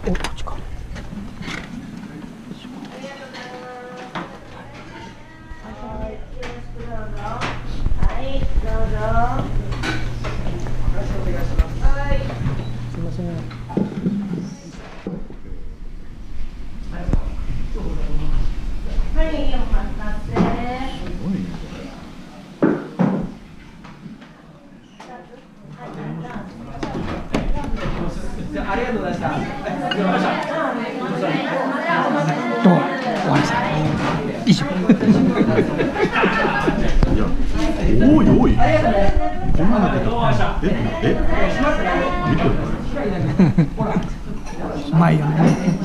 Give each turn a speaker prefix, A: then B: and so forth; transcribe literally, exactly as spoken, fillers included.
A: お、こっちか。
B: はい、どうぞ。
A: すみません。
B: はい、お待たせ。
C: ありがとうございました。
A: どうも、終わりました。以上。
D: いや、多い多い。こんなの出た。え、え、見てる。
A: うまいよね。